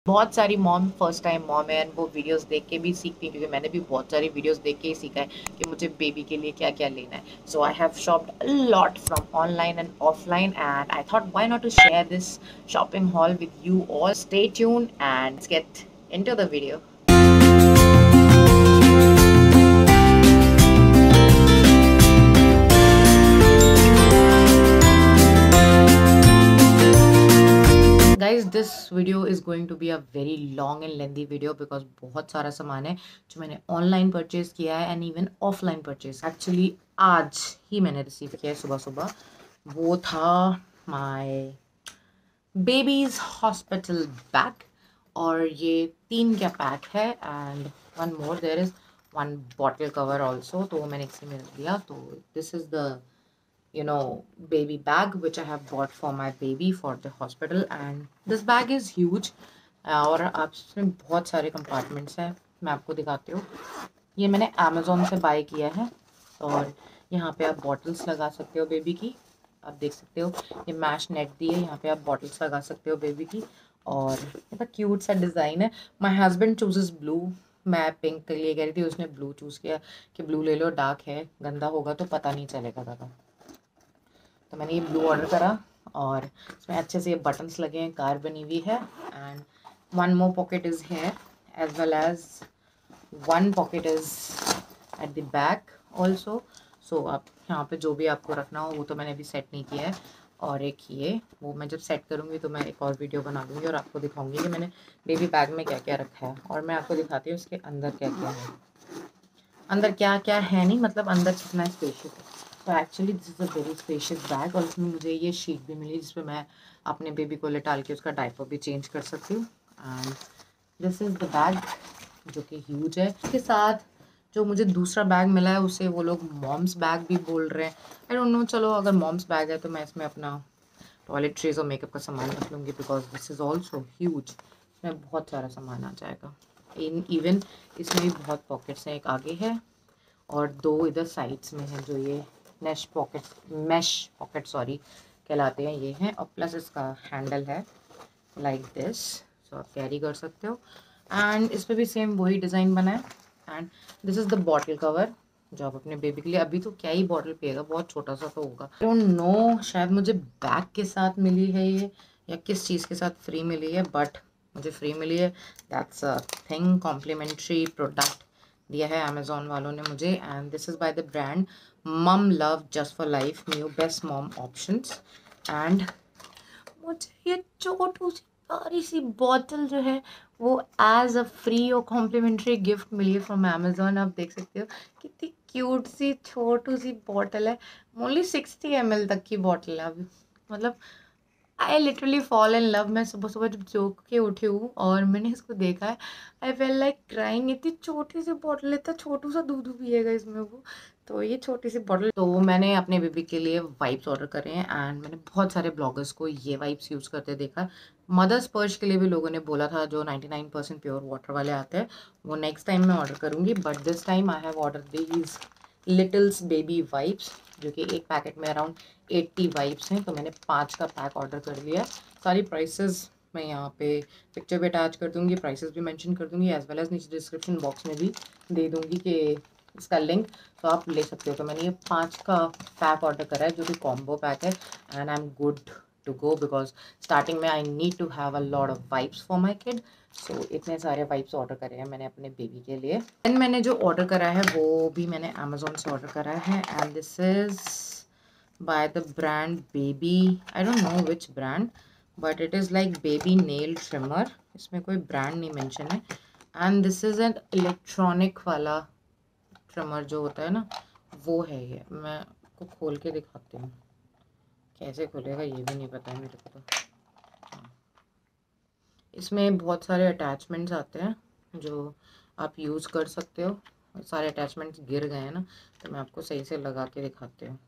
बहुत सारी mom first time mom है एंड वो वीडियोस देख के भी सीखती हैं, क्योंकि मैंने भी बहुत सारी वीडियोस देख के ही सीखा है कि मुझे बेबी के लिए क्या क्या लेना है. So I have shopped a lot from online and offline and I thought why not to share this shopping haul with you all. Stay tune and get into the video. Guys this video is going to be a very long and lengthy video because बहुत सारा सामान है जो मैंने online purchase किया है and even offline purchase. Actually आज ही मैंने रिसीव किया है सुबह सुबह. वो था माय बेबीज हॉस्पिटल बैग और ये 3 का पैक है and one more there is one bottle cover also, तो वो मैंने इसी में रख दिया. तो this is the baby bag which I have bought for my baby for the hospital and this bag is huge. और आप इसमें बहुत सारे कंपार्टमेंट्स हैं, मैं आपको दिखाती हूँ. ये मैंने अमेज़ोन से बाय किया है और यहाँ पे आप बॉटल्स लगा सकते हो बेबी की. आप देख सकते हो ये मैश नेट दी है, यहाँ पे आप बॉटल्स लगा सकते हो बेबी की. और इतना क्यूट सा डिज़ाइन है. माय हस्बैंड चूजेस ब्लू, मैं पिंक के लिए कह रही थी, उसने ब्लू चूज़ किया कि ब्लू ले लो, डार्क है, गंदा होगा तो पता नहीं चलेगा ज़्यादा. तो मैंने ये ब्लू ऑर्डर करा और इसमें अच्छे से ये बटन्स लगे हैं, कार बनी हुई है and one more pocket is here as well as one pocket is at the back also. So आप यहाँ पे जो भी आपको रखना हो वो तो मैंने अभी सेट नहीं किया है. और एक ये वो मैं जब सेट करूँगी तो मैं एक और वीडियो बना दूँगी और आपको दिखाऊँगी कि मैंने बेबी बैग में क्या क्या रखा है. और मैं आपको दिखाती हूँ इसके अंदर क्या क्या है. अंदर क्या क्या है नहीं, मतलब अंदर कितना स्पेशियस है. तो actually this is a very spacious bag और इसमें मुझे ये शीट भी मिली जिसपे मैं अपने बेबी को लेटाल के उसका डायपर भी चेंज कर सकती हूँ. And this is the bag जो कि ह्यूज है. इसके साथ जो मुझे दूसरा बैग मिला है उसे वो लोग मॉम्स बैग भी बोल रहे हैं. आई डोंट नो, चलो अगर मॉम्स बैग है तो मैं इसमें अपना टॉयलेट्रीज और मेकअप का सामान रख लूँगी because this is also huge. इसमें बहुत सारा सामान आ जाएगा. इवन इसमें भी बहुत पॉकेट्स हैं, एक आगे है और 2 इधर साइड्स में हैं जो ये मैश पॉकेट सॉरी कहलाते हैं, ये हैं. और प्लस इसका हैंडल है लाइक दिस, सो आप कैरी कर सकते हो. एंड इस पर भी सेम वही डिज़ाइन बना है. And this is the bottle cover जो आप अपने बेबी के लिए, अभी तो क्या ही बॉटल पिएगा, बहुत छोटा सा तो होगा. आई डोंट नो, शायद मुझे बैग के साथ मिली है ये या किस चीज़ के साथ फ्री मिली है, बट मुझे फ्री मिली है. That's a thing, complimentary product दिया है अमेज़ॉन वालों ने मुझे. And this is by the brand mum love just for life new best mom options. And मुझे ये छोटू सी प्यारी सी बॉटल जो है वो एज अ फ्री और कॉम्प्लीमेंट्री गिफ्ट मिली है फ्रॉम अमेज़ॉन. आप देख सकते हो कितनी क्यूट सी छोटू सी बॉटल है. ओनली 60 ml तक की बॉटल है. अब मतलब I literally fall in love. मैं सुबह सुबह जब सो के उठी हूँ और मैंने इसको देखा है, आई फेल लाइक क्राइंग. इतनी छोटी सी बॉटल, इतना छोटू सा दूध पिएगा इसमें वो. तो ये छोटी सी बॉटल. तो मैंने अपने बेबी के लिए वाइप्स ऑर्डर करे हैं एंड मैंने बहुत सारे ब्लॉगर्स को ये वाइप्स यूज़ करते देखा. मदर्स पर्च के लिए भी लोगों ने बोला था, जो 99% प्योर वाटर वाले आते हैं, वो नेक्स्ट टाइम मैं ऑर्डर करूँगी. But this time I have order these littles baby wipes जो कि एक पैकेट में अराउंड 80 वाइप्स हैं. तो मैंने 5 का पैक ऑर्डर कर लिया. सारी प्राइसेस मैं यहाँ पे पिक्चर भी अटैच कर दूँगी, प्राइसेस भी मेंशन कर दूँगी, एज वेल एज नीचे डिस्क्रिप्शन बॉक्स में भी दे दूँगी कि इसका लिंक, तो आप ले सकते हो. तो मैंने ये 5 का पैक ऑर्डर करा है जो कि कॉम्बो पैक है and I am good to go because starting में I need to have a lot of wipes for my kid. So इतने सारे वाइप्स ऑर्डर करे हैं मैंने अपने बेबी के लिए. एंड मैंने जो ऑर्डर करा है वो भी मैंने अमेज़ॉन से ऑर्डर करा है and this is by the brand baby, I don't know which brand, but it is like baby nail trimmer. इसमें कोई ब्रांड नहीं मेंशन है. And this is an electronic वाला ट्रिमर जो होता है ना, वो है ये. मैं आपको खोल के दिखाती हूँ, कैसे खुलेगा ये भी नहीं पता है मेरे को. तो इसमें बहुत सारे अटैचमेंट्स आते हैं जो आप यूज़ कर सकते हो. सारे अटैचमेंट्स गिर गए हैं ना, तो मैं आपको सही से लगा के दिखाती हूँ.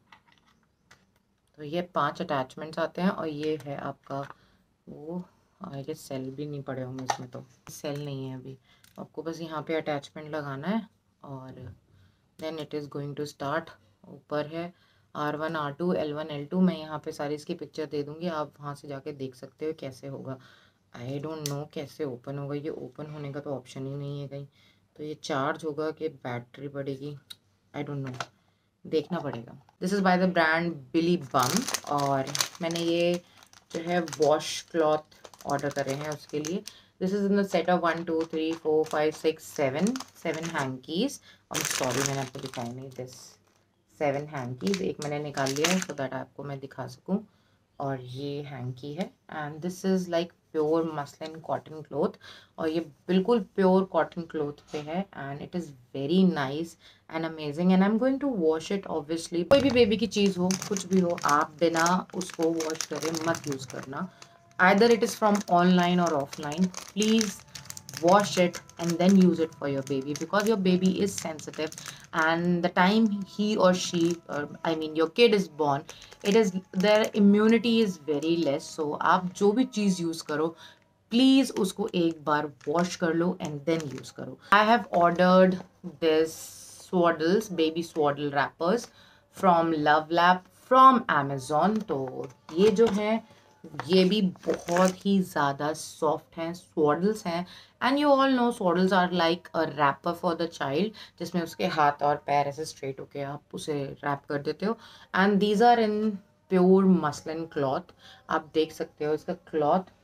तो ये 5 अटैचमेंट्स आते हैं और ये है आपका वो. ये सेल भी नहीं पड़े होंगे इसमें, तो सेल नहीं है अभी. आपको बस यहाँ पे अटैचमेंट लगाना है और then it is going to start. ऊपर है R1 R2 L1 L2. मैं यहाँ पे सारी इसकी पिक्चर दे दूँगी, आप वहाँ से जाके देख सकते हो कैसे होगा. आई डोंट नो कैसे ओपन होगा ये, ओपन होने का तो ऑप्शन ही नहीं है कहीं। तो ये चार्ज होगा कि बैटरी पड़ेगी, आई डोंट नो, देखना पड़ेगा। This is by the brand Billy Bum, और मैंने ये जो है वॉश क्लॉथ ऑर्डर करे हैं उसके लिए। This is in the set of 1 2 3 4 5 6 7 hankies. और सॉरी मैंने आपको दिखाया नहीं, दिस 7 हैंकीज एक मैंने निकाल लिया है सो दैट आपको मैं दिखा सकूं। और ये हैंकी है, and this is like pure muslin cotton cloth, और ये बिल्कुल प्योर कॉटन क्लोथ पे है, and it is very nice and amazing, and I am going to wash it obviously. कोई भी बेबी की चीज़ हो, कुछ भी हो, आप बिना उसको वॉश करे मत यूज़ करना। either it is from online or offline, please wash it and then use it for your baby, because your baby is sensitive, and the time he or she, or I mean your kid is born, it is their immunity is very less. So आप जो भी चीज़ use करो please उसको एक बार wash कर लो and then use करो। I have ordered this swaddles, baby swaddle wrappers from Love Lab from Amazon। तो ये जो है ये भी बहुत ही ज़्यादा सॉफ्ट हैं, स्वॉडल्स हैं, and you all know swaddles are like a wrapper for the child, जिसमें उसके हाथ और पैर ऐसे स्ट्रेट होके आप उसे रैप कर देते हो, and these are in pure muslin cloth. आप देख सकते हो इसका क्लॉथ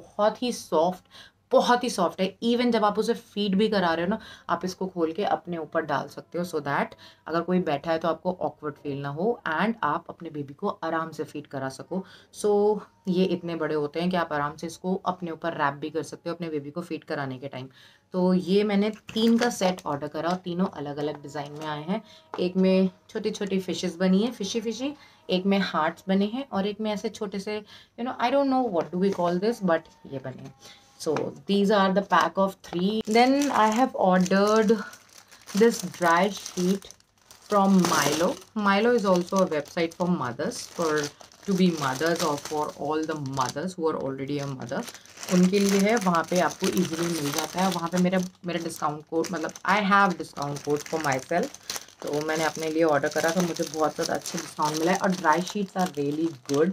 बहुत ही सॉफ्ट है। इवन जब आप उसे फीड भी करा रहे हो ना, आप इसको खोल के अपने ऊपर डाल सकते हो, सो दैट अगर कोई बैठा है तो आपको ऑकवर्ड फील ना हो, एंड आप अपने बेबी को आराम से फीड करा सको। सो ये इतने बड़े होते हैं कि आप आराम से इसको अपने ऊपर रैप भी कर सकते हो अपने बेबी को फीड कराने के टाइम। तो ये मैंने 3 का सेट ऑर्डर करा, और तीनों अलग अलग डिज़ाइन में आए हैं। एक में छोटी छोटी फिशेस बनी है, फिशी फिशी, एक में हार्ट्स बने हैं, और एक में ऐसे छोटे से I don't know what do we call this, but ये बने हैं। So these are the pack of 3. Then I have ordered this dry sheet from Milo. Milo is also a website for mothers, for to be mothers, or for all the mothers who are already a mother. उनके लिए है, वहाँ पे आपको easily मिल जाता है। वहाँ पे मेरा डिस्काउंट कोड, मतलब I have discount code for my self, तो मैंने अपने लिए ऑर्डर करा तो मुझे बहुत ज़्यादा अच्छा डिस्काउंट मिला है। और dry sheets are really good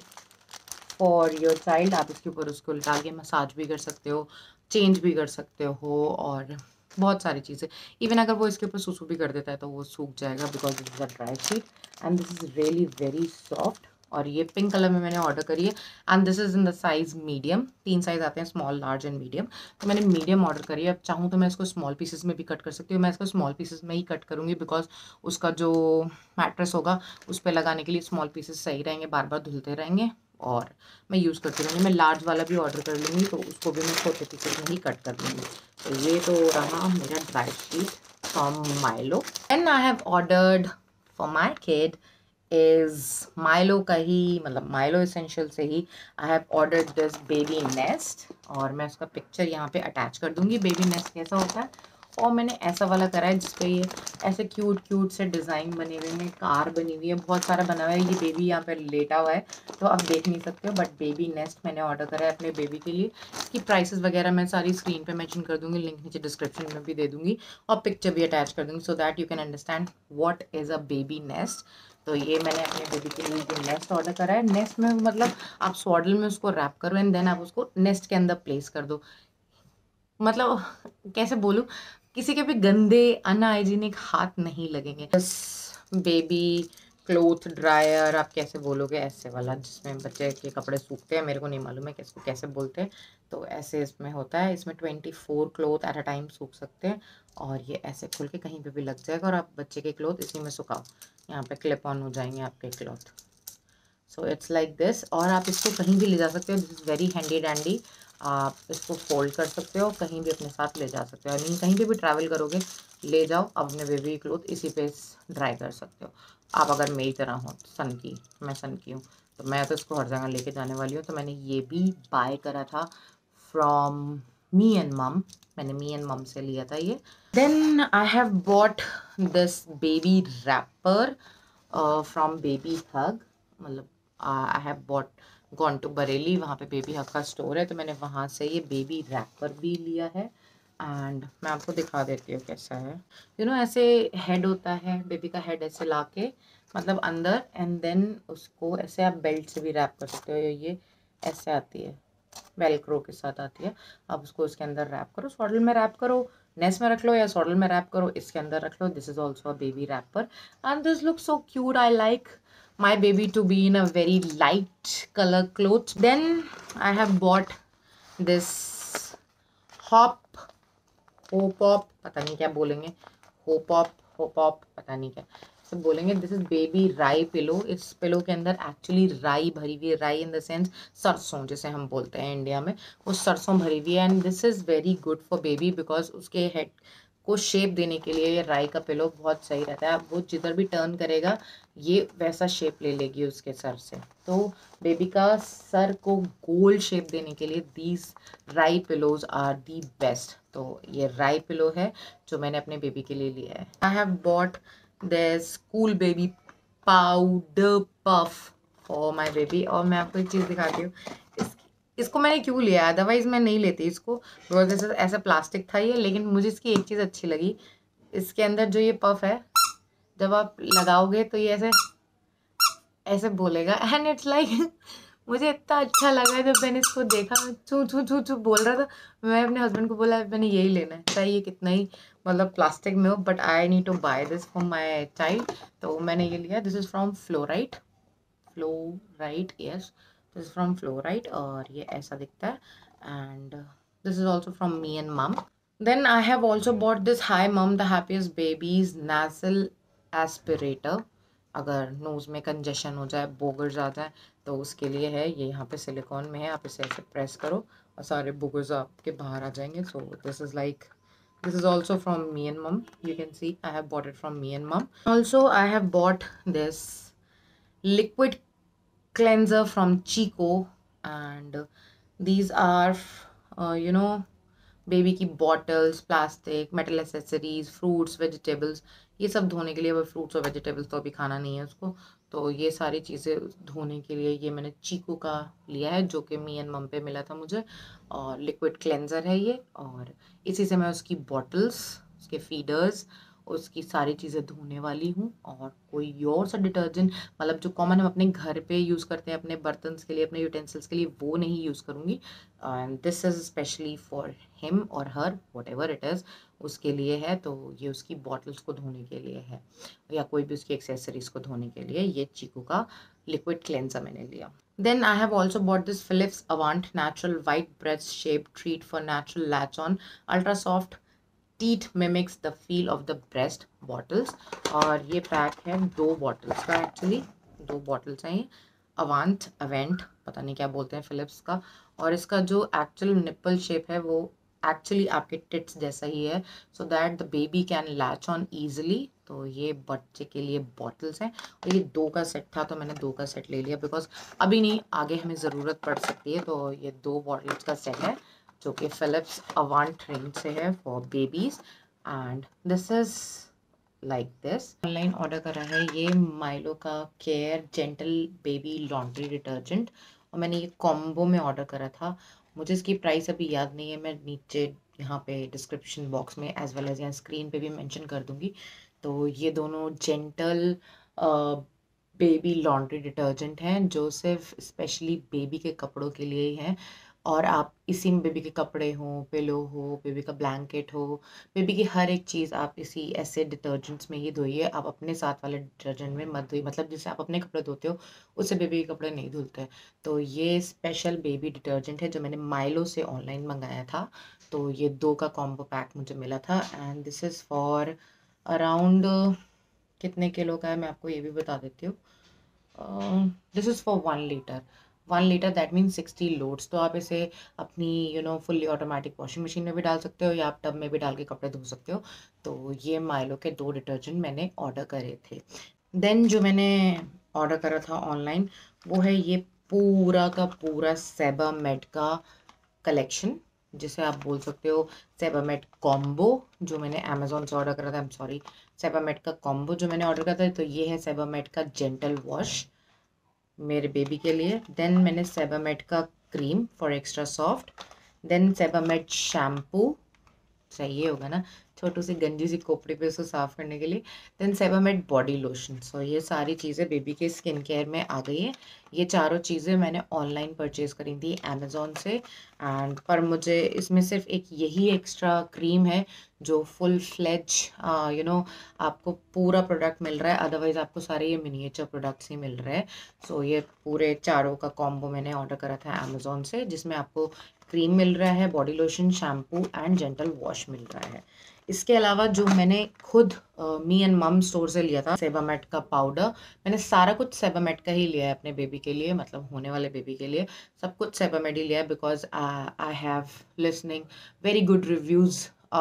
for your child. आप इसके ऊपर उसको डाल के मसाज भी कर सकते हो, चेंज भी कर सकते हो, और बहुत सारी चीज़ें। इवन अगर वो इसके ऊपर सुसु भी कर देता है तो वो सूख जाएगा, because this is a dry sheet, and this is really very soft. और ये पिंक कलर में मैंने ऑर्डर करी है, and this is in the size medium. 3 size आते हैं, स्मॉल, लार्ज एंड मीडियम। तो मैंने मीडियम ऑर्डर करी है। अब चाहूँ तो मैं इसको स्मॉल पीसेस में भी कट कर सकती हूँ। मैं इसको स्मॉल पीसेस में ही कट करूँगी, बिकॉज उसका जो मैट्रेस होगा उस पर लगाने के लिए स्मॉल पीसेस सही रहेंगे, बार बार धुलते रहेंगे, और मैं यूज़ करती रहूँगी। मैं लार्ज वाला भी ऑर्डर कर लूँगी, तो उसको भी मैं छोटे पीसेस में ही कट कर लूँगी। तो ये तो रहा मेरा dry sheet from Mylo. And I have ordered for my kid is Mylo का ही, मतलब माइलो एसेंशियल से ही I have ordered this baby nest, और मैं उसका पिक्चर यहाँ पे अटैच कर दूँगी। बेबी नेस्ट कैसा होता है, और मैंने ऐसा वाला करा है जिसपे ये ऐसे क्यूट से डिज़ाइन बने हुए हैं, कार बनी हुई है, बहुत सारा बना हुआ है। ये बेबी यहाँ पे लेटा हुआ है तो आप देख नहीं सकते हो, बट बेबी नेस्ट मैंने ऑर्डर करा है अपने बेबी के लिए। इसकी प्राइसेस वगैरह मैं सारी स्क्रीन पे मेंशन कर दूंगी, लिंक नीचे डिस्क्रिप्शन में भी दे दूंगी, और पिक्चर भी अटैच कर दूंगी, so that you can understand what is a baby nest. तो ये मैंने अपने बेबी के लिए जो नेस्ट ऑर्डर करा है, नेस्ट में मतलब आप स्वॉडल में उसको रैप करो, एंड देन आप उसको नेस्ट के अंदर प्लेस कर दो। मतलब कैसे बोलूँ, किसी के भी गंदे अनहाइजीनिक हाथ नहीं लगेंगे। बस बेबी क्लोथ ड्रायर, आप कैसे बोलोगे, ऐसे वाला जिसमें बच्चे के कपड़े सूखते हैं, मेरे को नहीं मालूम है कि इसको कैसे बोलते हैं। तो ऐसे इसमें होता है, इसमें 24 क्लोथ एट अ टाइम सूख सकते हैं, और ये ऐसे खुल के कहीं पे भी लग जाएगा, और आप बच्चे के क्लोथ इसी में सुखाओ, यहाँ पे क्लिप ऑन हो जाएंगे आपके cloth. So it's like this, और आप इसको कहीं भी ले जा सकते हो। This is very handy dandy. आप इसको फोल्ड कर सकते हो, कहीं भी अपने साथ ले जा सकते हो। आई मीन कहीं भी ट्रैवल करोगे ले जाओ, अपने बेबी क्लोथ इसी पे ड्राई कर सकते हो। आप अगर मेरी तरह हो सन की, मैं सन की हूँ, तो मैं तो इसको हर जगह लेके जाने वाली हूँ। तो मैंने ये भी बाय करा था फ्रॉम मी एंड मम, मैंने मी एंड मम से लिया था ये। Then I have bought this baby wrapper from baby hug, मतलब I have bought gone to Bareilly, वहाँ पे बेबी हग का स्टोर है, तो मैंने वहाँ से ये बेबी रैपर भी लिया है। एंड मैं आपको दिखा देती हूँ कैसा है। ऐसे हेड होता है, बेबी का हेड ऐसे ला के मतलब अंदर, एंड देन उसको ऐसे आप बेल्ट से भी रैप कर सकते हो। ये ऐसे आती है, वेलक्रो के साथ आती है। आप उसको इसके अंदर रैप करो, सॉडल में रैप करो, नेस्ट में रख लो या सॉडल में रैप करो, इसके अंदर रख लो। This is also a baby wrapper and this look so cute. I like my baby to be in a very light colour cloth. Then I have bought this hop hopop, पता नहीं क्या बोलेंगे, होपॉप पता नहीं क्या सब बोलेंगे। This is baby rai pillow. इस पिलो के अंदर एक्चुअली राई भरी हुई है, राई इन द सेंस सरसों जिसे हम बोलते हैं इंडिया में, वो सरसों भरी हुई है। And this is very good for baby because उसके हेड को शेप देने के लिए ये राई का पिलो बहुत सही रहता है। वो जिधर भी टर्न करेगा ये वैसा शेप ले लेगी उसके सर से। तो बेबी का सर को गोल शेप देने के लिए दीज राई पिलोज आर दी बेस्ट। तो ये राई पिलो है जो मैंने अपने बेबी के लिए लिया है। I have bought this cool baby powder puff for my baby. और मैं आपको एक चीज़ दिखाती हूँ, इसको मैंने क्यों लिया, अदरवाइज मैं नहीं लेती इसको बिकॉज ऐसा प्लास्टिक था ये। लेकिन मुझे इसकी एक चीज़ अच्छी लगी, इसके अंदर जो ये पफ है जब आप लगाओगे तो ये ऐसे ऐसे बोलेगा एंड इट्स लाइक मुझे इतना अच्छा लगा जब मैंने इसको देखा, छू छू छू छू बोल रहा था। मैं अपने हस्बैंड को बोला मैंने यही लेना है, चाहे ये कितना ही मतलब प्लास्टिक में हो, but I need to buy this for my child. तो मैंने ये लिया। This is from Florite, yes this is from Florite और ये ऐसा दिखता है। And this is also from me and mum. Then I have also bought this hi mum the happiest babies nasal aspirator. अगर नोज़ में congestion हो जाए, बोगर्स आ जाए तो उसके लिए है ये। यहाँ पे सिलिकॉन में है, आप इसे ऐसे प्रेस करो और सारे बोगर्स आपके बाहर आ जाएंगे। So this is like this is also from me and mom. You can see I have bought it from me and mom. Also I have bought this liquid cleanser from Chico and these are baby की bottles, plastic, metal accessories, fruits, vegetables, ये सब धोने के लिए। अब fruits और vegetables तो अभी खाना नहीं है उसको, तो ये सारी चीज़ें धोने के लिए ये मैंने चीकू का लिया है जो कि मी एंड मम पे मिला था मुझे। और लिक्विड क्लेंजर है ये, और इसी से मैं उसकी बॉटल्स, उसके फीडर्स, उसकी सारी चीज़ें धोने वाली हूँ। और कोई और सा डिटर्जेंट मतलब जो कॉमन हम अपने घर पे यूज़ करते हैं अपने बर्तन के लिए, अपने यूटेंसिल्स के लिए, वो नहीं यूज़ करूँगी। And this is specially for him और her, whatever it is, उसके लिए है। तो ये उसकी बॉटल्स को धोने के लिए है या कोई भी उसकी एक्सेसरीज को धोने के लिए ये चीकू का लिक्विड क्लेंजर मैंने लिया। Then I have also bought this Philips Avant Natural White Breast Shape Treat for Natural Latch On Ultra Soft Teat Mimics the Feel of the Breast Bottles। और ये पैक है 2 बॉटल्स का, actually 2 bottles हैं ये। अवेंट पता नहीं क्या बोलते हैं फिलिप्स का। और इसका जो एक्चुअल निप्पल शेप है वो एक्चुअली आपके टिट्स जैसा ही है, so that the baby can latch on easily. तो ये बच्चे के लिए बॉटल्स हैं और ये 2 का सेट था तो मैंने 2 का सेट ले लिया बिकॉज अभी नहीं, आगे हमें ज़रूरत पड़ सकती है। तो ये 2 बॉटल्स का सेट है जो कि फिलिप्स अवांट रेंज से है for babies. And this is like this. Online order करा है ये माइलो का care gentle baby laundry detergent और मैंने ये कॉम्बो में ऑर्डर करा था। मुझे इसकी प्राइस अभी याद नहीं है, मैं नीचे यहाँ पे डिस्क्रिप्शन बॉक्स में एज वेल एज यहाँ स्क्रीन पे भी मेंशन कर दूँगी। तो ये दोनों जेंटल बेबी लॉन्ड्री डिटर्जेंट हैं जो सिर्फ स्पेशली बेबी के कपड़ों के लिए ही हैं। और आप इसी में बेबी के कपड़े हो, पिलो हो, बेबी का ब्लैंकेट हो, बेबी की हर एक चीज़ आप इसी ऐसे डिटर्जेंट्स में ही धोइए। आप अपने साथ वाले डिटर्जेंट में मत धोइए, मतलब जैसे आप अपने कपड़े धोते हो उससे बेबी के कपड़े नहीं धुलते। तो ये स्पेशल बेबी डिटर्जेंट है जो मैंने माइलो से ऑनलाइन मंगाया था। तो ये 2 का कॉम्बो पैक मुझे मिला था and this is for around कितने किलो का है मैं आपको ये भी बता देती हूँ। This is for 1 litre. 1 litre that mean 60 loads. तो आप इसे अपनी फुल्ली ऑटोमेटिक वॉशिंग मशीन में भी डाल सकते हो या आप टब में भी डाल के कपड़े धो सकते हो। तो ये माइलो के 2 डिटर्जेंट मैंने ऑर्डर करे थे। देन जो मैंने ऑर्डर करा था ऑनलाइन वो है ये पूरा का पूरा सेबामेड का कलेक्शन, जिसे आप बोल सकते हो सेबामेड कॉम्बो, जो मैंने अमेजोन से ऑर्डर करा था। आई एम सॉरी, सेबामेड का कॉम्बो जो मैंने ऑर्डर करा था। तो ये है सेबामेड का जेंटल वॉश मेरे बेबी के लिए। देन मैंने सेबामेड का cream for extra soft. Then Sebamed shampoo, सही होगा ना, छोटू सी गंजी सी खोपड़ी पे उसको साफ़ करने के लिए। Then Sebamed body lotion. So ये सारी चीज़ें बेबी के स्किन केयर में आ गई हैं। ये चारों चीज़ें मैंने ऑनलाइन परचेज़ करी थी अमेज़ॉन से। एंड पर मुझे इसमें सिर्फ एक यही एक्स्ट्रा क्रीम है जो फुल फ्लेज आपको पूरा प्रोडक्ट मिल रहा है। अदरवाइज़ आपको सारे ये मिनिएचर प्रोडक्ट्स ही मिल रहे हैं। सो ये पूरे चारों का कॉम्बो मैंने ऑर्डर करा था अमेज़ॉन से, जिसमें आपको क्रीम मिल रहा है, body lotion, shampoo and gentle wash मिल रहा है। इसके अलावा जो मैंने खुद मी एंड मम स्टोर से लिया था सेबामेट का पाउडर, मैंने सारा कुछ सेबामेट का ही लिया है अपने बेबी के लिए, मतलब होने वाले बेबी के लिए सब कुछ सेबामेट ही लिया है। Because I have listening very good reviews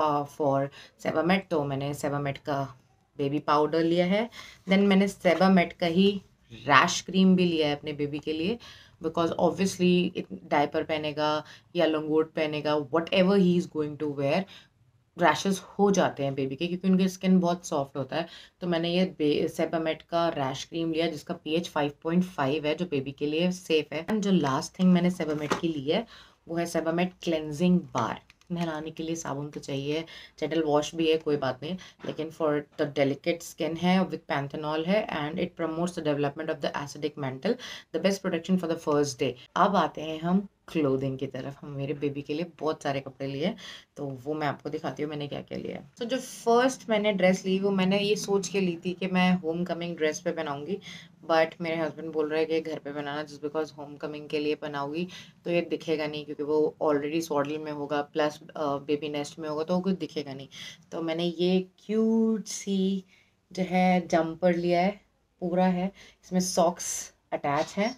for Sebamed, तो मैंने सेबामेट का बेबी पाउडर लिया है। देन मैंने सेबामेट का ही रैश क्रीम भी लिया है अपने बेबी के लिए, बिकॉज ऑब्वियसली डायपर पहनेगा या लंगोट पहनेगा, whatever he is going to wear, rashes हो जाते हैं बेबी के, क्योंकि उनकी स्किन बहुत सॉफ्ट होता है। तो मैंने ये सेबामेट का रैश क्रीम लिया जिसका pH 5.5 है, जो बेबी के लिए सेफ है। एंड जो लास्ट थिंग मैंने सेबामेट की ली है वो है सेबामेट क्लेंजिंग बार। नहलाने के लिए साबुन तो चाहिए, जेंटल वॉश भी है, कोई बात नहीं, लेकिन फॉर द डेलिकेट स्किन है, विद पैंथेनॉल है and it promotes the development of the acidic mantle, the best protection for the first day. अब आते हैं हम क्लोथिंग की तरफ। हम मेरे बेबी के लिए बहुत सारे कपड़े लिए, तो वो मैं आपको दिखाती हूँ मैंने क्या क्या लिया है। तो जो फर्स्ट मैंने ड्रेस ली वो मैंने ये सोच के ली थी कि मैं होम कमिंग ड्रेस पे पहनाऊंगी, बट मेरे हस्बैंड बोल रहे हैं कि घर पे बनाना, जस्ट बिकॉज होम कमिंग के लिए बनाऊंगी तो ये दिखेगा नहीं, क्योंकि वो ऑलरेडी सॉडल में होगा प्लस बेबी नेस्ट में होगा, तो वो कुछ दिखेगा नहीं। तो मैंने ये क्यूट सी जो है जम्पर लिया है, पूरा है, इसमें सॉक्स अटैच हैं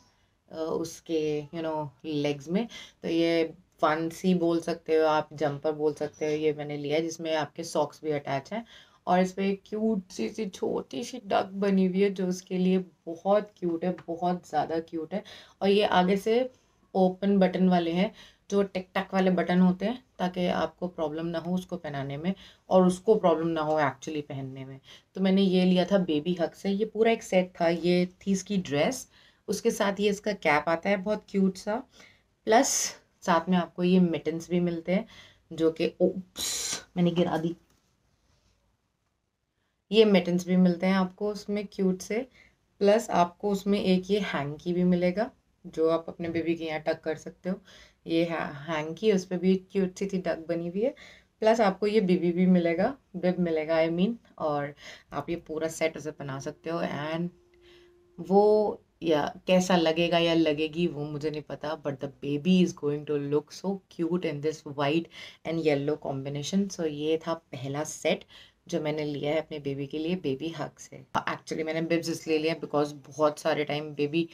उसके लेग्स में। तो ये फंसी बोल सकते हो आप, जंपर बोल सकते हो, ये मैंने लिया है जिसमें आपके सॉक्स भी अटैच हैं। और इस पे क्यूट सी छोटी सी डक बनी हुई है जो उसके लिए बहुत क्यूट है, बहुत ज़्यादा क्यूट है। और ये आगे से ओपन बटन वाले हैं, जो टिक टक वाले बटन होते हैं, ताकि आपको प्रॉब्लम ना हो उसको पहनाने में और उसको प्रॉब्लम ना हो एक्चुअली पहनने में। तो मैंने ये लिया था बेबी हक से, ये पूरा एक सेट था। ये थी इसकी ड्रेस, उसके साथ ये इसका कैप आता है बहुत क्यूट सा, प्लस साथ में आपको ये मिटन्स भी मिलते हैं, जो कि ओप्स मैंने गिरा दी, ये मिटन्स भी मिलते हैं आपको उसमें क्यूट से। प्लस आपको उसमें एक ये हैंकी भी मिलेगा जो आप अपने बेबी के यहाँ टक कर सकते हो। ये हैंकी, उस पर भी क्यूट सी थी डक बनी हुई है। प्लस आपको ये बीबी भी मिलेगा, बिब मिलेगा आई मीन, और आप ये पूरा सेट उसे बना सकते हो। एंड वो या कैसा लगेगा या लगेगी वो मुझे नहीं पता, but the baby is going to look so cute in this white and yellow combination. So ये था पहला सेट जो मैंने लिया है अपने बेबी के लिए बेबी हग से। एक्चुअली मैंने बिब्स इसलिए लिया बिकॉज बहुत सारे टाइम बेबी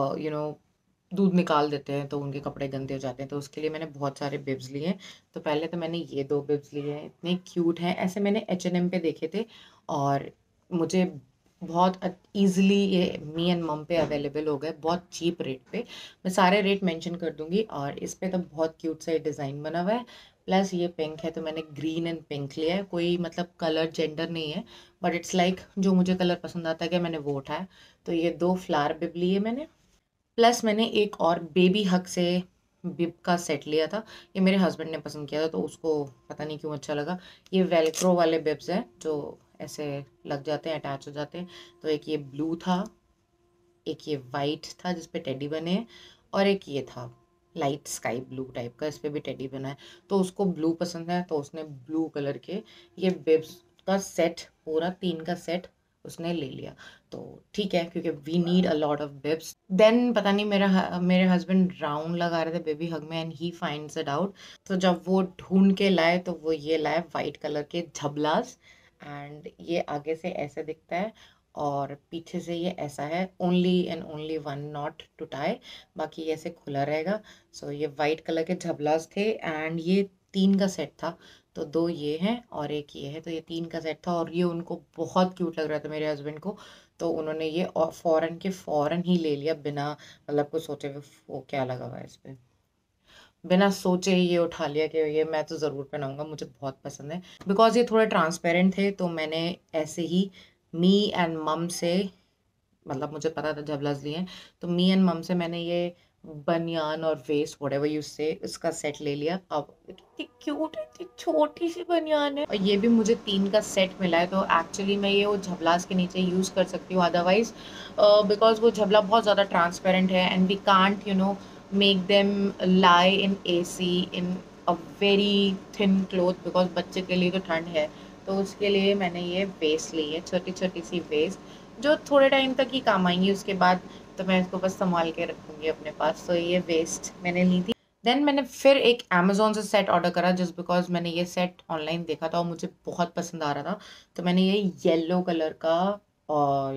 दूध निकाल देते हैं तो उनके कपड़े गंदे हो जाते हैं, तो उसके लिए मैंने बहुत सारे बिब्स लिए हैं। तो पहले तो मैंने ये 2 बिब्स लिए हैं, इतने क्यूट हैं, ऐसे मैंने H&M पे देखे थे और मुझे बहुत ईजिली ये मी एंड मम पे अवेलेबल हो गए बहुत चीप रेट पे। मैं सारे रेट मेंशन कर दूंगी। और इस पे तो बहुत क्यूट सा डिज़ाइन बना हुआ है। प्लस ये पिंक है तो मैंने ग्रीन एंड पिंक लिया है, कोई मतलब कलर जेंडर नहीं है, बट इट्स लाइक जो मुझे कलर पसंद आता है कि मैंने वो उठाया। तो ये 2 फ्लावर बिब लिए मैंने, प्लस मैंने एक और बेबी हक से बिब का सेट लिया था। ये मेरे हस्बैंड ने पसंद किया था तो उसको पता नहीं क्यों अच्छा लगा। ये वेलक्रो वाले बिब्स हैं जो ऐसे लग जाते हैं, अटैच हो जाते हैं। तो एक ये ब्लू था, एक ये वाइट था जिस पे टेडी बने हैं, और एक ये था लाइट स्काई ब्लू टाइप का, इस पे भी टेडी बना है। तो उसको ब्लू पसंद है तो उसने ब्लू कलर के ये बिब्स का सेट, पूरा 3 का सेट उसने ले लिया। तो ठीक है, क्योंकि we need a lot of bibs. Then पता नहीं मेरे हस्बैंड राउंड लगा रहे थे बेबी हग में and he finds it out. तो जब वो ढूंढ के लाए तो वो ये लाए वाइट कलर के झबलास। एंड ये आगे से ऐसे दिखता है और पीछे से ये ऐसा है, only and only 1 not to tie, बाकी ऐसे खुला रहेगा। सो ये वाइट कलर के झबलास थे एंड ये 3 का सेट था। तो 2 ये हैं और एक ये है, तो ये 3 का सेट था और ये उनको बहुत क्यूट लग रहा था मेरे हस्बैंड को। तो उन्होंने ये फ़ौरन ही ले लिया, बिना मतलब कुछ सोचे हुए। वो क्या लगा हुआ है इस पर, बिना सोचे ही ये उठा लिया कि ये मैं तो ज़रूर पहनाऊंगा, मुझे बहुत पसंद है। बिकॉज ये थोड़े ट्रांसपेरेंट थे तो मैंने ऐसे ही मी एंड मम से, मतलब मुझे पता था जब लिए हैं, तो मी एंड मम से मैंने ये बनियान और वेस्ट व्हाटएवर यू से, इसका सेट ले लिया। अब कितनी क्यूट है, इतनी छोटी सी बनियान है। और ये भी मुझे 3 का सेट मिला है, तो एक्चुअली मैं ये वो झबलास के नीचे यूज़ कर सकती हूँ, अदरवाइज बिकॉज वो झबला बहुत ज़्यादा ट्रांसपेरेंट है and we can't make them lie in AC in a very thin cloth, because बच्चे के लिए तो ठंड है। तो उसके लिए मैंने ये वेस्ट ली है, छोटी छोटी सी वेस्ट, जो थोड़े टाइम तक ही काम आएंगी, उसके बाद तो मैं इसको बस संभाल के रखूँगी अपने पास। तो ये वेस्ट मैंने ली थी। देन मैंने फिर एक अमेज़ोन से सेट ऑर्डर करा, जस्ट बिकॉज मैंने ये सेट ऑनलाइन देखा था और मुझे बहुत पसंद आ रहा था। तो मैंने ये येलो कलर का और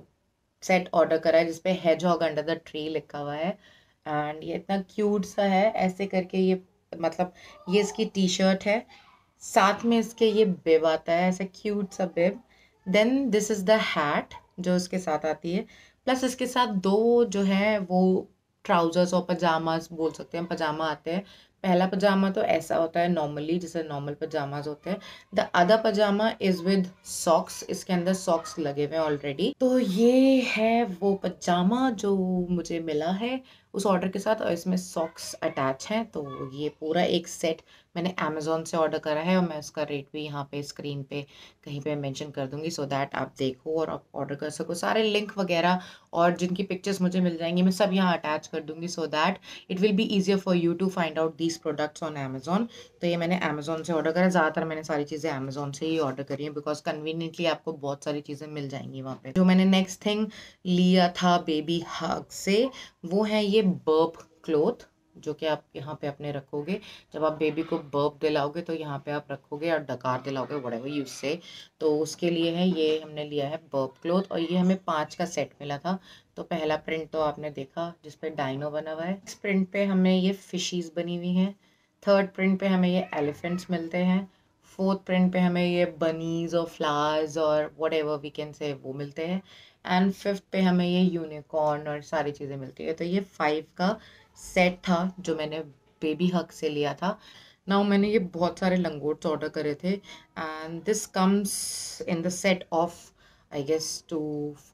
सेट ऑर्डर करा है, जिसपे हेजहॉग अंडर द ट्री लिखा हुआ है। एंड ये इतना क्यूट सा है, ऐसे करके ये मतलब ये इसकी टी शर्ट है, साथ में इसके ये बिब आता है, ऐसा क्यूट सा bib. Then this is the hat जो इसके साथ आती है, प्लस इसके साथ दो जो है वो ट्राउजर्स और पजामाज बोल सकते हैं, पजामा आते हैं। पहला पजामा तो ऐसा होता है नॉर्मली, जैसे नॉर्मल पजामाज होते हैं। The other pajama is with socks, इसके अंदर सॉक्स लगे हुए हैं ऑलरेडी। तो ये है वो पजामा जो मुझे मिला है उस ऑर्डर के साथ, और इसमें सॉक्स अटैच हैं। तो ये पूरा एक सेट मैंने अमेज़ॉन से ऑर्डर करा है, और मैं उसका रेट भी यहाँ पे स्क्रीन पे कहीं पे मेंशन कर दूंगी, सो दैट आप देखो और आप ऑर्डर कर सको। सारे लिंक वगैरह और जिनकी पिक्चर्स मुझे मिल जाएंगी, मैं सब यहाँ अटैच कर दूंगी, so that it will be easier for you to find out these products on Amazon. तो ये मैंने अमेज़ॉन से ऑर्डर करा, ज़्यादातर मैंने सारी चीज़ें अमेज़ॉन से ही ऑर्डर करी हैं, बिकॉज कन्वीनियंटली आपको बहुत सारी चीज़ें मिल जाएंगी वहाँ पे। जो मैंने नेक्स्ट थिंग लिया था बेबी हग से, वो है ये बर्प क्लोथ, जो कि आप यहाँ पे अपने रखोगे। जब आप बेबी को बर्प दिलाओगे तो यहाँ पे आप रखोगे, और डकार दिलाओगे, व्हाटएवर यू से। तो उसके लिए है ये, हमने लिया है बर्प क्लोथ, और ये हमें 5 का सेट मिला था। तो पहला प्रिंट तो आपने देखा, जिसपे डायनो बना हुआ है। इस प्रिंट पे हमें ये फिशीज बनी हुई हैं। थर्ड प्रिंट पे हमें ये एलिफेंट्स मिलते हैं। फोर्थ प्रिंट पे हमें ये बनीज और फ्लावर्स और व्हाटएवर वी कैन से वो मिलते हैं। एंड फिफ्थ पे हमें ये यूनिकॉर्न और सारी चीज़ें मिलती है। तो ये 5 का सेट था जो मैंने बेबी हक से लिया था। नाउ मैंने ये बहुत सारे लंगोट्स ऑर्डर करे थे, and this comes in the set of I guess 2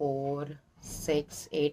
4 6 8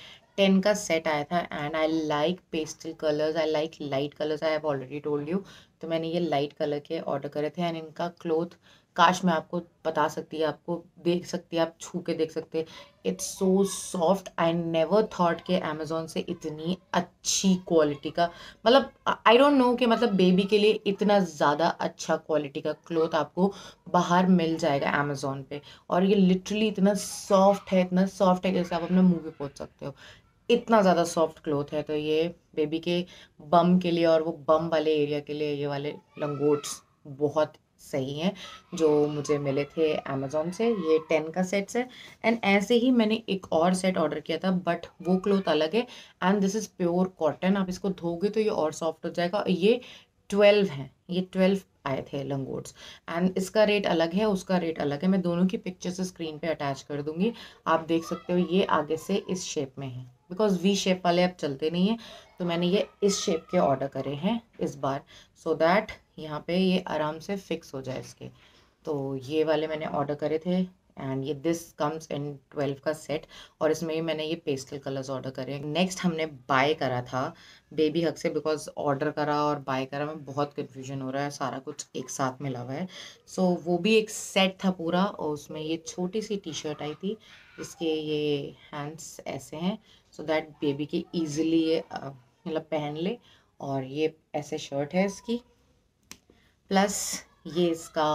10 का सेट आया था। And I like pastel colours, I like light colours, I have already told you. तो मैंने ये लाइट कलर के ऑर्डर करे थे, एंड इनका क्लोथ काश मैं आपको बता सकती है, आपको देख सकती है, आप छू के देख सकते हैं। It's so soft, I never thought कि अमेज़ोन से इतनी अच्छी क्वालिटी का, मतलब आई डोंट नो कि मतलब बेबी के लिए इतना ज़्यादा अच्छा क्वालिटी का क्लोथ आपको बाहर मिल जाएगा अमेज़ोन पे। और ये लिटरली इतना सॉफ्ट है, इतना सॉफ्ट है कि जैसे आप अपने मुंह पे पोंछ सकते हो, इतना ज़्यादा सॉफ्ट क्लोथ है। तो ये बेबी के बम के लिए और वो बम वाले एरिया के लिए ये वाले लंगोट्स बहुत सही हैं, जो मुझे मिले थे अमेज़ोन से। ये 10 का सेट्स है। एंड ऐसे ही मैंने एक और सेट ऑर्डर किया था, बट वो क्लोथ अलग है, and this is pure cotton. आप इसको धोगे तो ये और सॉफ्ट हो जाएगा। ये 12 हैं, ये 12 आए थे लंगोट्स, एंड इसका रेट अलग है, उसका रेट अलग है। मैं दोनों की पिक्चर्स स्क्रीन पे अटैच कर दूंगी, आप देख सकते हो। ये आगे से इस शेप में है, बिकॉज वी शेप वाले अब चलते नहीं हैं, तो मैंने ये इस शेप के ऑर्डर करे हैं इस बार, सो दैट यहाँ पे ये आराम से फिक्स हो जाए इसके। तो ये वाले मैंने ऑर्डर करे थे, एंड ये दिस कम्स इन 12 का सेट, और इसमें ही मैंने ये पेस्टल कलर्स ऑर्डर करे। नेक्स्ट हमने बाय करा था बेबी हग से, बिकॉज ऑर्डर करा और बाय करा में बहुत कन्फ्यूजन हो रहा है, सारा कुछ एक साथ मिला हुआ है। सो वो भी एक सेट था पूरा, और उसमें ये छोटी सी टी शर्ट आई थी, इसके ये हैंड्स ऐसे हैं, सो दैट बेबी की ईजिली ये मतलब पहन ले। और ये ऐसे शर्ट है इसकी, प्लस ये इसका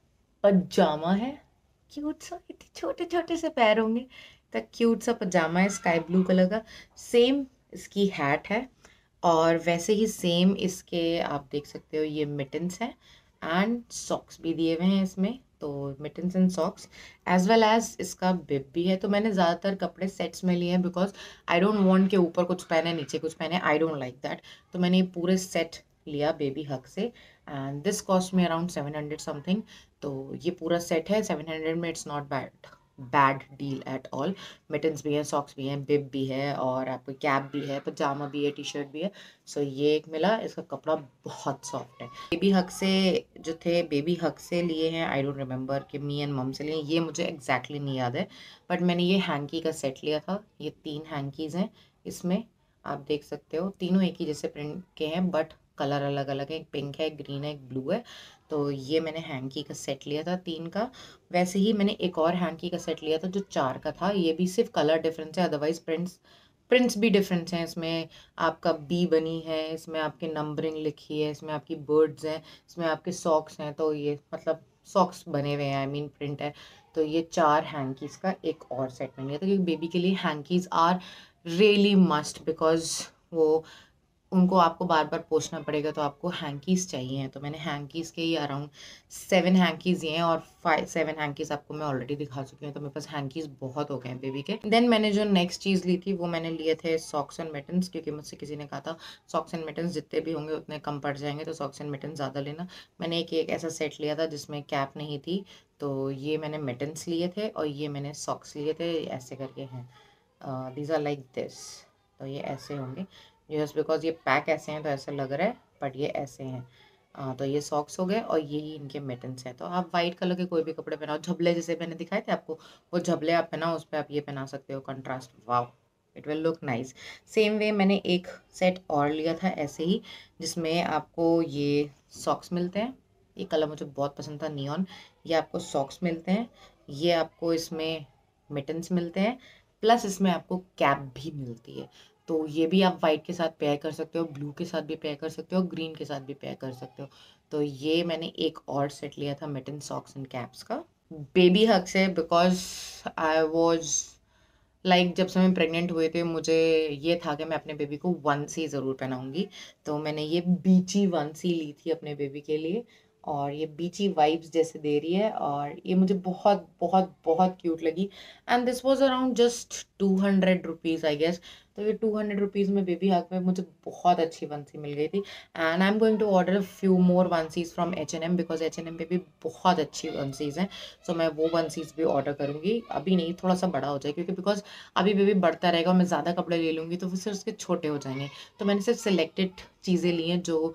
पजामा है, क्यूट सा, इतने छोटे छोटे से पैर होंगे, तो क्यूट सा पजामा है स्काई ब्लू कलर का। सेम इसकी हैट है, और वैसे ही सेम इसके आप देख सकते हो ये मिटन्स हैं, एंड सॉक्स भी दिए हुए हैं इसमें। तो mittens and socks as well as इसका बिब भी है। तो मैंने ज़्यादातर कपड़े सेट्स में लिए हैं, बिकॉज आई डोंट वांट के ऊपर कुछ पहने नीचे कुछ पहने, आई डोंट लाइक दैट। तो मैंने ये पूरे सेट लिया बेबी हक से, एंड दिस कॉस्ट में अराउंड 700 समथिंग। तो ये पूरा सेट है 700 में, it's not bad deal at all. Mittens भी हैं, सॉक्स भी हैं, बिब भी है, और आपको कैप भी है, पजामा भी है, टी शर्ट भी है। सो ये एक मिला, इसका कपड़ा बहुत सॉफ्ट है। बेबी हक से जो थे, बेबी हक से लिए हैं, आई डोंट रिमेंबर कि मी एंड मम से लिए, ये मुझे एग्जैक्टली नहीं याद है, बट मैंने ये हैंकी का सेट लिया था। ये 3 हैंकीज़ हैं इसमें, आप देख सकते हो तीनों एक ही जैसे प्रिंट के हैं बट कलर अलग अलग है, एक पिंक है, एक ग्रीन है, एक ब्लू है। तो ये मैंने हैंकी का सेट लिया था 3 का। वैसे ही मैंने एक और हैंकी का सेट लिया था जो 4 का था। ये भी सिर्फ कलर डिफरेंस है, अदरवाइज प्रिंट्स भी डिफरेंस हैं। इसमें आपका बी बनी है, इसमें आपकी नंबरिंग लिखी है, इसमें आपकी बर्ड्स हैं, इसमें आपके सॉक्स हैं। तो ये मतलब सॉक्स बने हुए हैं, आई मीन प्रिंट है। तो ये 4 हैंकीज़ का एक और सेट मैंने लिया था, क्योंकि बेबी के लिए hankies are really must, because वो उनको आपको बार बार पोंछना पड़ेगा, तो आपको हैंकीज़ चाहिए। तो मैंने हैंकीज़ के ही अराउंड 7 हैंकीज़ ये हैं, और 7 हैंकीज़ आपको मैं ऑलरेडी दिखा चुकी हूँ। तो मेरे पास हैंकीज़ बहुत हो गए हैं बेबी के। देन मैंने जो नेक्स्ट चीज़ ली थी वो मैंने लिए थे सॉक्स एंड मिटन्स, क्योंकि मुझसे किसी ने कहा था सॉक्स एंड मिटन्स जितने भी होंगे उतने कम पड़ जाएंगे, तो सॉक्स एंड मिटन्स ज़्यादा लेना। मैंने एक ऐसा सेट लिया था जिसमें कैप नहीं थी, तो ये मैंने मिटन्स लिए थे और ये मैंने सॉक्स लिए थे। ऐसे करके हैं, दीज आर लाइक दिस। तो ये ऐसे होंगे, जस्ट बिकॉज ये पैक ऐसे हैं तो ऐसा लग रहा है, बट ये ऐसे हैं। तो ये सॉक्स हो गए और यही इनके मिटन्स हैं। तो आप वाइट कलर के कोई भी कपड़े पहनाओ, झबले जैसे मैंने दिखाए थे आपको, वो झबले आप पहनाओ, उस पर आप ये पहना सकते हो contrast. Wow, it will look nice. Same way मैंने एक सेट और लिया था ऐसे ही, जिसमें आपको ये सॉक्स मिलते हैं। ये कलर मुझे बहुत पसंद था, नियॉन। ये आपको सॉक्स मिलते हैं, ये आपको इसमें मिटन्स मिलते हैं, प्लस इसमें आपको कैप भी मिलती है। तो ये भी आप वाइट के साथ पेयर कर सकते हो, ब्लू के साथ भी पेयर कर सकते हो, ग्रीन के साथ भी पेयर कर सकते हो। तो ये मैंने एक और सेट लिया था मिटन सॉक्स एंड कैप्स का बेबी हक से, बिकॉज आई वॉज लाइक जब से मैं प्रेग्नेंट हुए थे मुझे ये था कि मैं अपने बेबी को वंसी ज़रूर पहनाऊंगी। तो मैंने ये बीची वंसी ली थी अपने बेबी के लिए, और ये बीची वाइब्स जैसे दे रही है, और ये मुझे बहुत बहुत बहुत क्यूट लगी। And this was around just 200 rupees I guess. तो ये 200 रुपीज़ में बेबी हक में मुझे बहुत अच्छी वंसी मिल गई थी। And I am going to order few more onesies from H&M, because H&M पे भी बहुत अच्छी वंसीज हैं। सो मैं वो वंसीज भी ऑर्डर करूँगी, अभी नहीं, थोड़ा सा बड़ा हो जाए, क्योंकि बिकॉज अभी बेबी बढ़ता रहेगा और मैं ज़्यादा कपड़े ले लूँगी तो फिर उसके छोटे हो जाएंगे। तो मैंने सिर्फ सिलेक्टेड चीज़ें ली हैं जो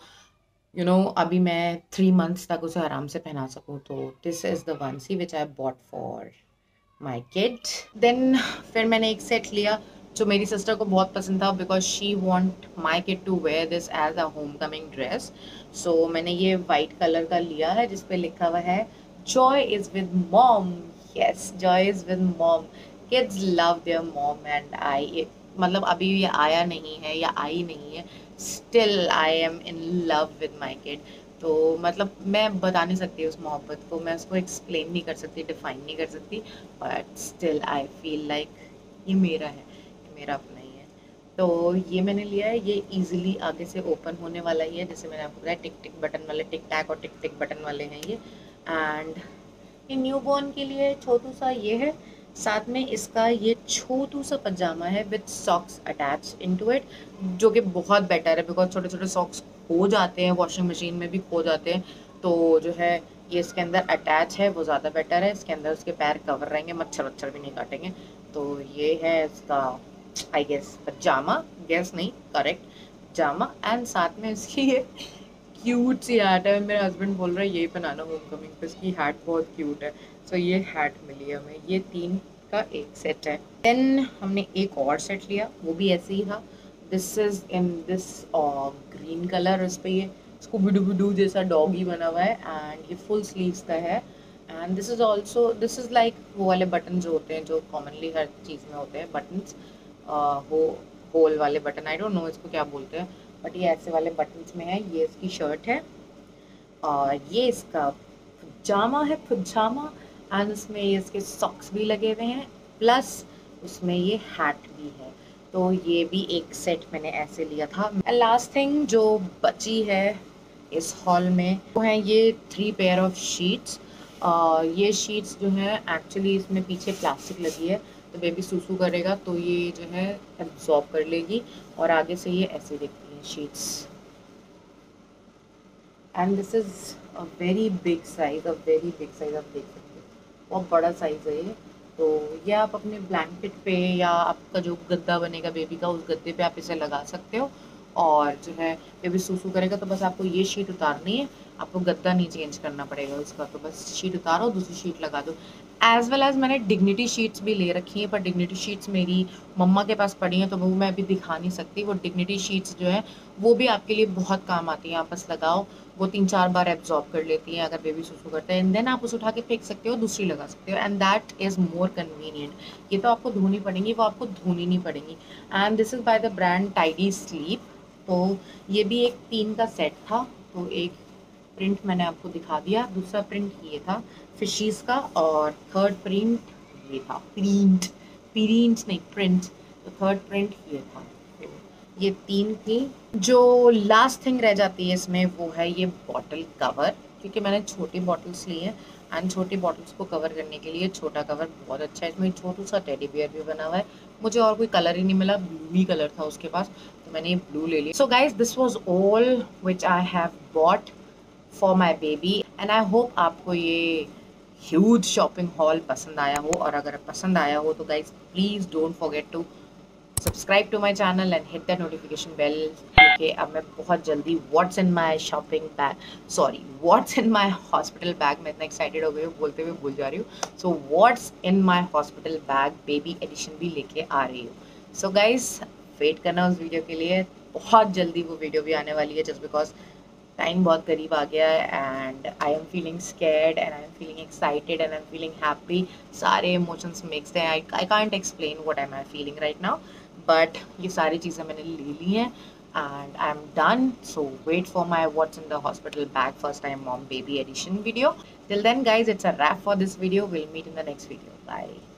अभी मैं 3 मंथ्स तक उसे आराम से पहना सकूँ। तो this is the onesie which I bought for my kid. देन फिर मैंने एक सेट लिया जो मेरी सिस्टर को बहुत पसंद था, because she want my kid to wear this as a homecoming dress. So मैंने ये वाइट कलर का लिया है जिसपे लिखा हुआ है joy is with mom. Yes, joy is with mom. Kids love their mom and I, मतलब अभी ये आया नहीं है या आई नहीं है, still I am in love with my kid. तो मतलब मैं बता नहीं सकती उस मोहब्बत को, मैं उसको एक्सप्लेन नहीं कर सकती, डिफाइन नहीं कर सकती, but still I feel like ये मेरा है, ये मेरा अपना ही है। तो ये मैंने लिया है, ये इजीली आगे से ओपन होने वाला ही है, जैसे मैंने आपको बताया टिक टिक बटन वाले, टिक टैक और टिक टिक बटन वाले हैं ये। एंड ये न्यू बॉर्न के लिए छोटू सा ये है, साथ में इसका ये छोटू सा पजामा है with socks attach into it, जो कि बहुत बेटर है, बिकॉज छोटे छोटे सॉक्स खो जाते हैं, वॉशिंग मशीन में भी खो जाते हैं। तो जो है ये इसके अंदर अटैच है वो ज़्यादा बेटर है, इसके अंदर उसके पैर कवर रहेंगे, मच्छर वच्छर भी नहीं काटेंगे। तो ये है इसका आई गेस पजामा, गेस नहीं, करेक्ट पजामा। एंड साथ में इसकी ये क्यूट सी हैट है, मेरे हस्बैंड बोल रहे हैं यही पहनाना होम कमिंग पे, इसकी हैट बहुत क्यूट है। सो ये हैट मिली है हमें, ये 3 का एक सेट है। देन हमने एक और सेट लिया, वो भी ऐसे ही था। This is in this green colour, इस पे ये स्कूबी जैसा डॉगी बना हुआ है, एंड ये फुल स्लीव्स का है। And this is also, this is like वो वाले बटन जो होते हैं जो कॉमनली हर चीज़ में होते हैं, बटन्स, वो होल वाले बटन, आई डोंट नो इसको क्या बोलते हैं, बट ये ऐसे वाले बटन्स में है। ये इसकी शर्ट है और ये इसका पजामा है, पजामा। एंड उसमें ये इसके सॉक्स भी लगे हुए हैं, प्लस उसमें ये हैट भी है। तो ये भी एक सेट मैंने ऐसे लिया था। लास्ट थिंग जो बची है इस हॉल में वो है ये 3 पेयर ऑफ शीट्स। ये शीट्स जो है एक्चुअली इसमें पीछे प्लास्टिक लगी है, तो बेबी सूसू करेगा तो ये जो है एब्जॉर्ब कर लेगी, और आगे से ये ऐसे दिखती हैं sheets. And this is a very big size, आप देख सकते हो, बहुत बड़ा साइज़ है ये। तो ये आप अपने ब्लैंकेट पे या आपका जो गद्दा बनेगा बेबी का, उस गद्दे पे आप इसे लगा सकते हो। और जो है बेबी सूसू करेगा तो बस आपको ये शीट उतारनी है आपको गद्दा नहीं चेंज करना पड़ेगा इसका, तो बस शीट उतारो, दूसरी शीट लगा दो। एज वेल एज मैंने डिग्निटी शीट्स भी ले रखी हैं, पर डिग्निटी शीट्स मेरी मम्मा के पास पड़ी हैं, तो वो मैं अभी दिखा नहीं सकती। वो डिग्निटी शीट्स जो है वो भी आपके लिए बहुत काम आती हैं। आप बस लगाओ, वो 3-4 बार एब्जॉर्ब कर लेती हैं अगर बेबी सुसु करता है, एंड देन आप उसे उठा के फेंक सकते हो, दूसरी लगा सकते हो, and that is more convenient. ये तो आपको धोनी पड़ेंगी, वो आपको धोनी नहीं पड़ेंगी। And this is by the brand tidy sleep. तो ये भी एक 3 का सेट था। तो एक प्रिंट मैंने आपको दिखा दिया, दूसरा प्रिंट ये था फिशीज़ का, और थर्ड प्रिंट ये था, प्रिंट नहीं प्रिंट, तो थर्ड प्रिंट ये था। तो ये 3 थी। जो लास्ट थिंग रह जाती है इसमें वो है ये बॉटल कवर, क्योंकि मैंने छोटी बॉटल्स ली हैं, एंड छोटी बॉटल्स को कवर करने के लिए छोटा कवर बहुत अच्छा है। इसमें छोटू सा टेडी बियर भी बना हुआ है। मुझे और कोई कलर ही नहीं मिला, ब्लू ही कलर था उसके पास, तो मैंने ये ब्लू ले लिया। So guys, this was all which I have bought for my baby, and I hope आपको ये ह्यूज शॉपिंग हॉल पसंद आया हो। और अगर पसंद आया हो तो guys please don't forget to subscribe to my channel and hit the notification bell, क्योंकि अब मैं बहुत जल्दी what's in my shopping bag, sorry what's in my hospital bag, मैं इतना एक्साइटेड हो गई हूँ बोलते हुए भूल जा रही हूँ। So what's in my hospital bag baby edition भी लेके आ रही हूँ। सो गाइज वेट करना उस वीडियो के लिए, बहुत जल्दी वो वीडियो भी आने वाली है, जस्ट बिकॉज टाइम बहुत करीब आ गया है, and I am feeling scared and I am feeling excited and I am feeling happy. सारे इमोशंस मिक्सड हैं। I can't explain what am I feeling right now, but ये सारी चीज़ें मैंने ले ली हैं and I'm done. So wait for my what's in the hospital bag first time mom baby edition video. Till then guys, it's a wrap for this video. We'll meet in the next video. Bye.